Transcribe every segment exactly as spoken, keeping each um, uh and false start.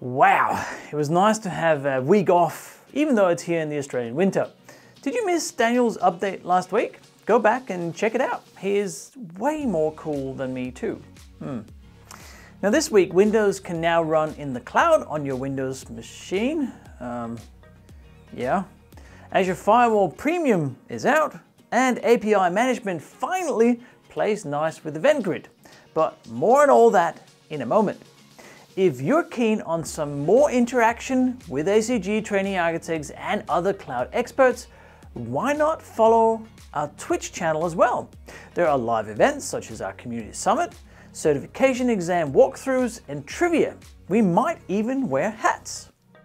Wow, it was nice to have a week off, even though it's here in the Australian winter. Did you miss Daniel's update last week? Go back and check it out. He is way more cool than me too. Hmm. Now this week, Windows can now run in the cloud on your Windows machine. Um, yeah. Azure Firewall Premium is out, and A P I management finally plays nice with Event Grid. But more on all that in a moment. If you're keen on some more interaction with A C G training architects and other cloud experts, why not follow our Twitch channel as well? There are live events such as our Community Summit, certification exam walkthroughs, and trivia. We might even wear hats.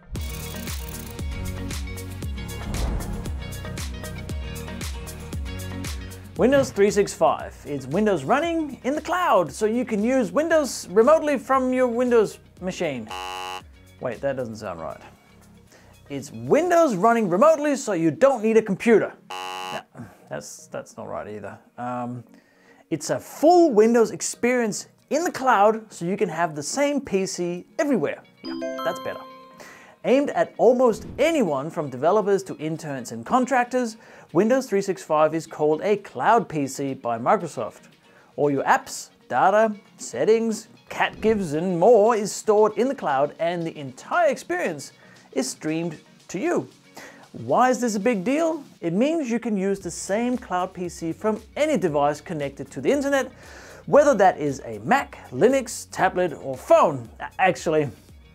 Windows three sixty-five is Windows running in the cloud, so you can use Windows remotely from your Windows machine. Wait, that doesn't sound right. It's Windows running remotely, so you don't need a computer. No, that's, that's not right either. Um, it's a full Windows experience in the cloud, so you can have the same P C everywhere. Yeah, that's better. Aimed at almost anyone from developers to interns and contractors, Windows three sixty-five is called a cloud P C by Microsoft. All your apps, data, settings, cat gifs and more is stored in the cloud, and the entire experience is streamed to you. Why is this a big deal? It means you can use the same cloud P C from any device connected to the internet, whether that is a Mac, Linux, tablet or phone. Actually,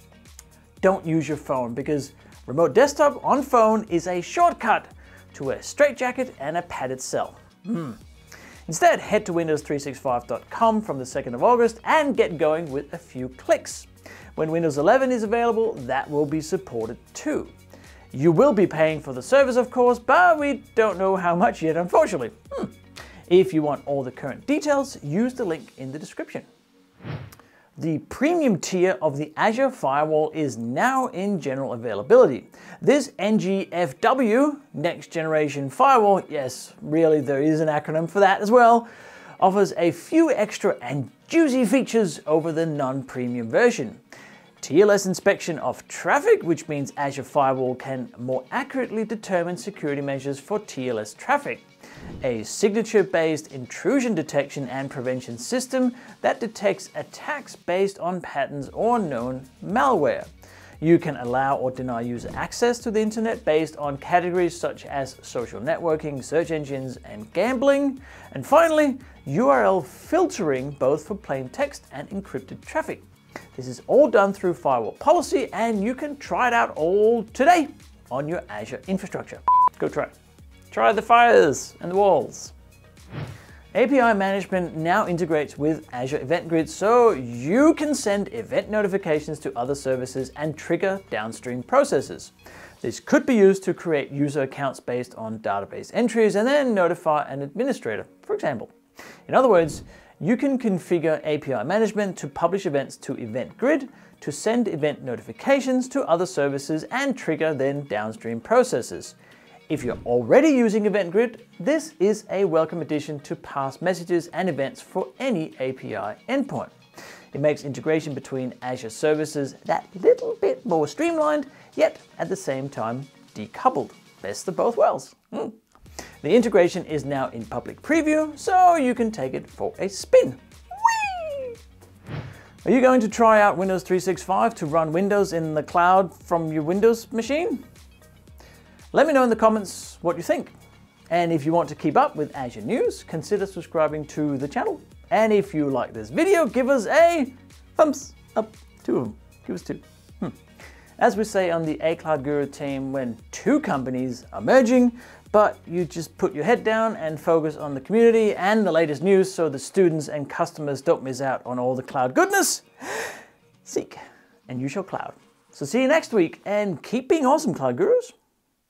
don't use your phone, because remote desktop on phone is a shortcut to a straitjacket and a padded cell. Hmm. Instead, head to Windows three sixty-five dot com from the second of August and get going with a few clicks. When Windows eleven is available, that will be supported too. You will be paying for the service, of course, but we don't know how much yet, unfortunately. Hmm. If you want all the current details, use the link in the description. The premium tier of the Azure Firewall is now in general availability. This N G F W, Next Generation Firewall, yes, really there is an acronym for that as well, offers a few extra and juicy features over the non-premium version. T L S inspection of traffic, which means Azure Firewall can more accurately determine security measures for T L S traffic. A signature-based intrusion detection and prevention system that detects attacks based on patterns or known malware. You can allow or deny user access to the internet based on categories such as social networking, search engines, and gambling. And finally, U R L filtering both for plain text and encrypted traffic. This is all done through firewall policy, and you can try it out all today on your Azure infrastructure. Go try it. Try the fires and the walls. A P I management now integrates with Azure Event Grid, so you can send event notifications to other services and trigger downstream processes. This could be used to create user accounts based on database entries and then notify an administrator, for example. In other words, you can configure A P I management to publish events to Event Grid, to send event notifications to other services and trigger then downstream processes. If you're already using Event Grid, this is a welcome addition to pass messages and events for any A P I endpoint. It makes integration between Azure services that little bit more streamlined, yet at the same time decoupled. Best of both worlds. Mm. The integration is now in public preview, so you can take it for a spin. Whee! Are you going to try out Windows three sixty-five to run Windows in the cloud from your Windows machine? Let me know in the comments what you think. And if you want to keep up with Azure news, consider subscribing to the channel. And if you like this video, give us a thumbs up. Two of them. Give us two. Hmm. As we say on the A Cloud Guru team, when two companies are merging, but you just put your head down and focus on the community and the latest news so the students and customers don't miss out on all the cloud goodness, seek and you shall cloud. So see you next week, and keep being awesome, Cloud Gurus.